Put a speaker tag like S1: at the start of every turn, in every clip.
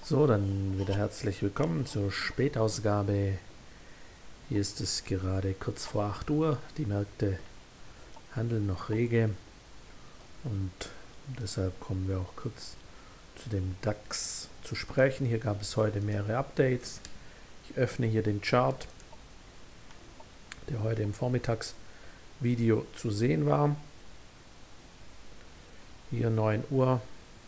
S1: So, dann wieder herzlich willkommen zur Spätausgabe. Hier ist es gerade kurz vor 8 Uhr. Die Märkte handeln noch rege und deshalb kommen wir auch kurz zu dem DAX zu sprechen. Hier gab es heute mehrere Updates. Ich öffne hier den Chart, der heute im Vormittagsvideo zu sehen war. Hier 9 Uhr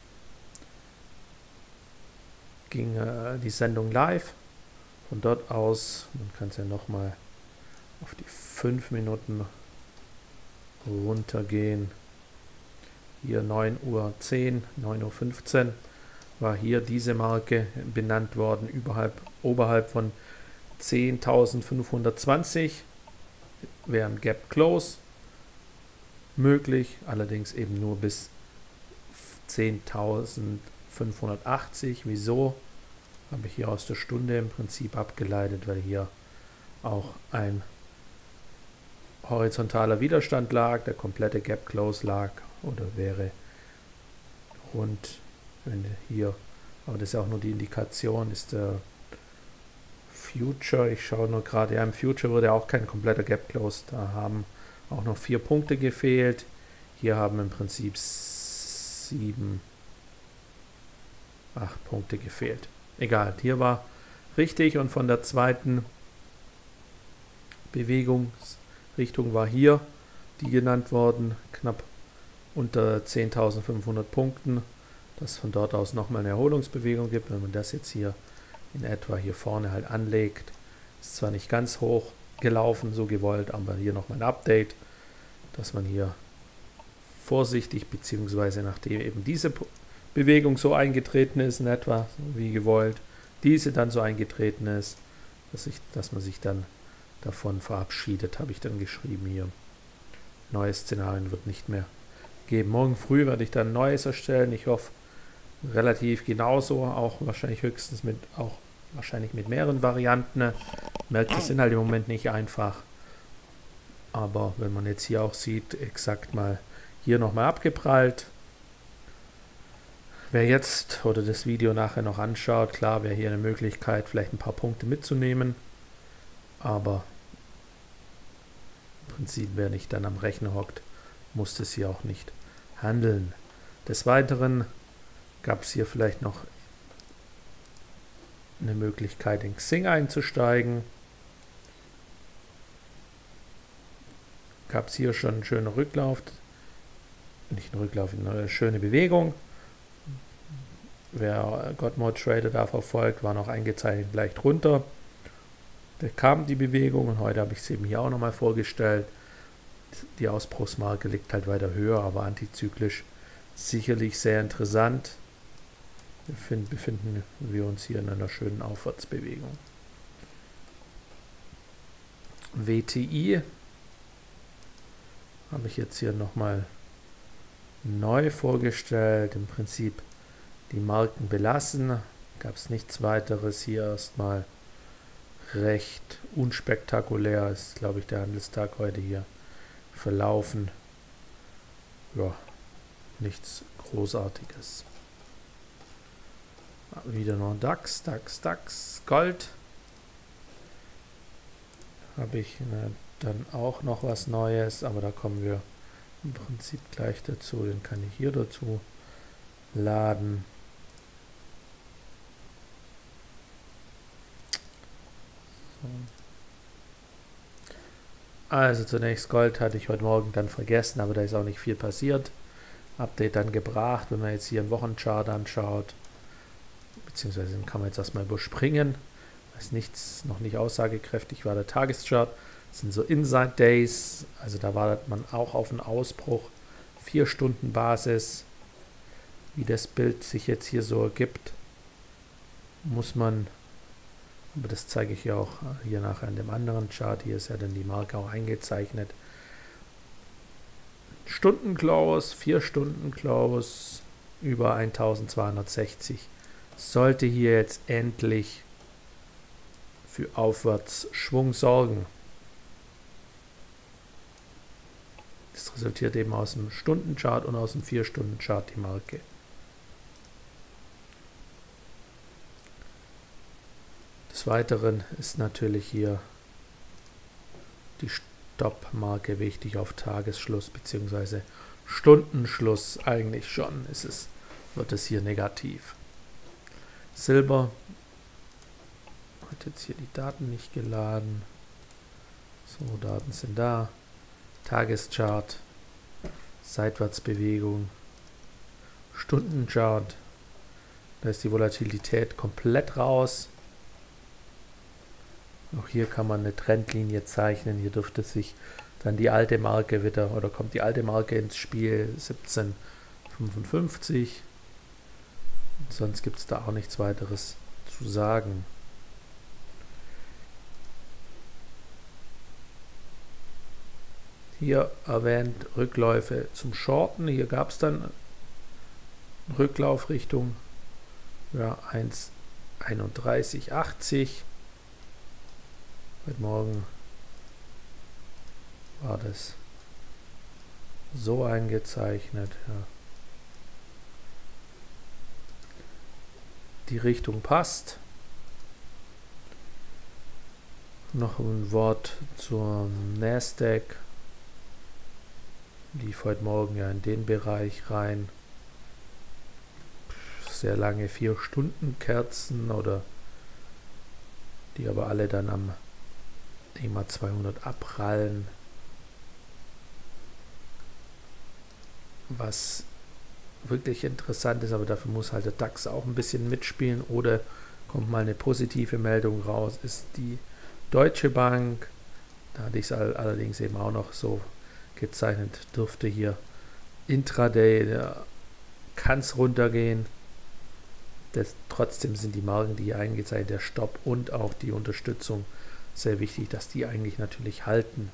S1: ging die Sendung live. Von dort aus, man kann es ja nochmal auf die 5 Minuten runtergehen. Hier 9:10 Uhr, 9:15 Uhr war hier diese Marke benannt worden, oberhalb von 10.520 wäre ein Gap Close möglich, allerdings eben nur bis 10.580. Wieso? Habe ich hier aus der Stunde im Prinzip abgeleitet, weil hier auch ein horizontaler Widerstand lag, der komplette Gap Close lag oder wäre rund, wenn hier, aber das ist ja auch nur die Indikation, ist der Future, ich schaue nur gerade, ja, im Future würde auch kein kompletter Gap Close, da haben auch noch 4 Punkte gefehlt, hier haben im Prinzip 7, 8 Punkte gefehlt. Egal, hier war richtig und von der zweiten Bewegungsrichtung war hier die genannt worden, knapp unter 10.500 Punkten, dass von dort aus nochmal eine Erholungsbewegung gibt. Wenn man das jetzt hier in etwa hier vorne halt anlegt, ist zwar nicht ganz hoch gelaufen, so gewollt, aber hier nochmal ein Update, dass man hier vorsichtig, beziehungsweise nachdem eben diese Bewegung so eingetreten ist, in etwa wie gewollt, diese dann so eingetreten ist, dass man sich dann davon verabschiedet, habe ich dann geschrieben hier. Neue Szenarien wird nicht mehr geben. Morgen früh werde ich dann ein neues erstellen. Ich hoffe relativ genauso, auch wahrscheinlich höchstens mit mehreren Varianten. Märkte sind halt im Moment nicht einfach. Aber wenn man jetzt hier auch sieht, exakt mal hier nochmal abgeprallt. Wer jetzt oder das Video nachher noch anschaut, klar, wäre hier eine Möglichkeit, vielleicht ein paar Punkte mitzunehmen. Aber im Prinzip, wer nicht dann am Rechner hockt, muss das hier auch nicht handeln. Des Weiteren gab es hier vielleicht noch eine Möglichkeit, in Xing einzusteigen. Gab es hier schon einen schönen Rücklauf, nicht einen Rücklauf, eine schöne Bewegung. Wer Godmode Trader da verfolgt, war noch eingezeichnet leicht runter. Da kam die Bewegung und heute habe ich es eben hier auch nochmal vorgestellt. Die Ausbruchsmarke liegt halt weiter höher, aber antizyklisch sicherlich sehr interessant. Befinden wir uns hier in einer schönen Aufwärtsbewegung. WTI habe ich jetzt hier nochmal neu vorgestellt. Im Prinzip die Marken belassen. Gab es nichts weiteres. Hier erstmal recht unspektakulär ist, glaube ich, der Handelstag heute hier verlaufen. Ja, nichts Großartiges. Wieder noch DAX. Gold. Habe ich dann auch noch was Neues, aber da kommen wir im Prinzip gleich dazu. Den kann ich hier dazu laden. Also zunächst Gold hatte ich heute Morgen dann vergessen, aber da ist auch nicht viel passiert. Update dann gebracht, wenn man jetzt hier einen Wochenchart anschaut, beziehungsweise den kann man jetzt erstmal überspringen, weil es noch nicht aussagekräftig war. Der Tageschart, das sind so Inside Days, also da wartet man auch auf einen Ausbruch, 4 Stunden Basis. Wie das Bild sich jetzt hier so ergibt, muss man, aber das zeige ich ja auch hier nachher in dem anderen Chart, hier ist ja dann die Marke auch eingezeichnet. Stunden-Close, 4 Stunden Close, über 1260. Sollte hier jetzt endlich für Aufwärtsschwung sorgen. Das resultiert eben aus dem Stundenchart und aus dem 4-Stunden-Chart die Marke. Des Weiteren ist natürlich hier die Stoppmarke wichtig auf Tagesschluss bzw. Stundenschluss. Eigentlich schon wird es hier negativ. Silber hat jetzt hier die Daten nicht geladen. So, Daten sind da. Tageschart, Seitwärtsbewegung, Stundenchart. Da ist die Volatilität komplett raus. Auch hier kann man eine Trendlinie zeichnen. Hier dürfte sich dann die alte Marke wieder, oder kommt die alte Marke ins Spiel, 17,55. Und sonst gibt es da auch nichts weiteres zu sagen. Hier erwähnt Rückläufe zum Shorten. Hier gab es dann Rücklaufrichtung, ja, 1,3180. Heute Morgen war das so eingezeichnet. Ja. Die Richtung passt. Noch ein Wort zur Nasdaq. Lief heute Morgen ja in den Bereich rein. Sehr lange 4-Stunden-Kerzen, oder die aber alle dann am EMA 200 abprallen. Was wirklich interessant ist, aber dafür muss halt der DAX auch ein bisschen mitspielen, oder kommt mal eine positive Meldung raus, ist die Deutsche Bank. Da hatte ich es allerdings eben auch noch so gezeichnet, dürfte hier Intraday, kann es runtergehen. Trotzdem sind die Marken, die hier eingezeichnet, der Stopp und auch die Unterstützung, sehr wichtig, dass die eigentlich natürlich halten.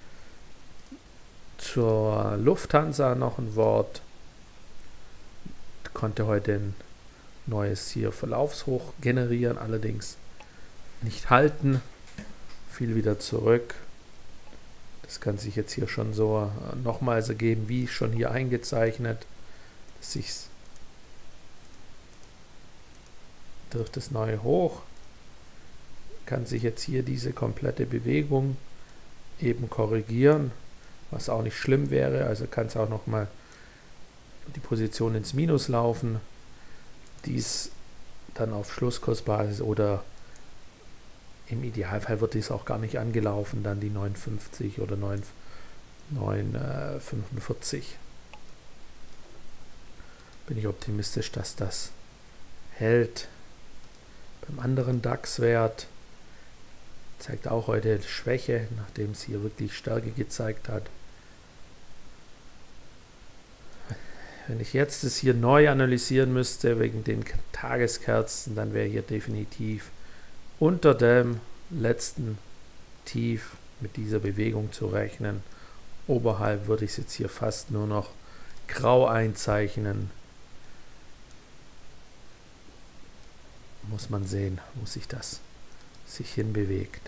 S1: Zur Lufthansa noch ein Wort. Konnte heute ein neues hier Verlaufshoch generieren, allerdings nicht halten. Fiel wieder zurück. Das kann sich jetzt hier schon so nochmals ergeben, wie schon hier eingezeichnet. Trifft das neue Hoch. Kann sich jetzt hier diese komplette Bewegung eben korrigieren, was auch nicht schlimm wäre. Also kann es auch nochmal die Position ins Minus laufen. Dies dann auf Schlusskursbasis, oder im Idealfall wird dies auch gar nicht angelaufen, dann die 9,50 oder 9,45. Bin ich optimistisch, dass das hält. Beim anderen DAX-Wert zeigt auch heute Schwäche, nachdem es hier wirklich Stärke gezeigt hat. Wenn ich jetzt das hier neu analysieren müsste wegen den Tageskerzen, dann wäre hier definitiv unter dem letzten Tief mit dieser Bewegung zu rechnen. Oberhalb würde ich es jetzt hier fast nur noch grau einzeichnen. Muss man sehen, wo sich das hinbewegt.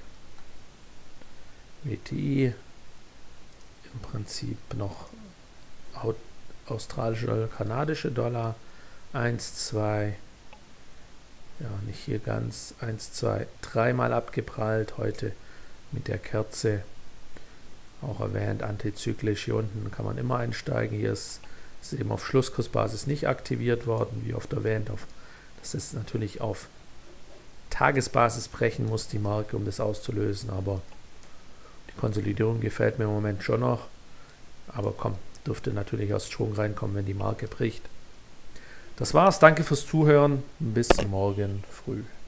S1: WTI im Prinzip noch australische oder kanadische Dollar 1, 2, ja, nicht hier ganz, 1, 2, 3 Mal abgeprallt heute mit der Kerze. Auch erwähnt, antizyklisch. Hier unten kann man immer einsteigen. Hier ist es eben auf Schlusskursbasis nicht aktiviert worden, wie oft erwähnt. Das ist natürlich auf Tagesbasis brechen muss, die Marke, um das auszulösen. Aber die Konsolidierung gefällt mir im Moment schon noch. Aber dürfte natürlich aus Schwung reinkommen, wenn die Marke bricht. Das war's. Danke fürs Zuhören. Bis morgen früh.